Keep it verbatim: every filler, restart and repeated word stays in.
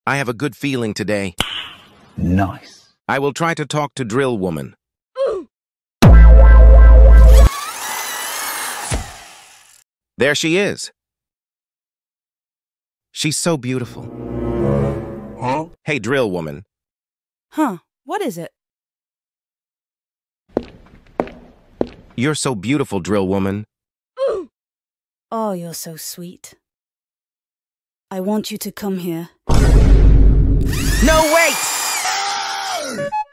I have a good feeling today. Nice. I will try to talk to drillwoman. There she is. She's so beautiful. Huh? Hey, drillwoman. Huh, what is it? You're so beautiful, drillwoman. Oh, you're so sweet. I want you to come here. No, wait!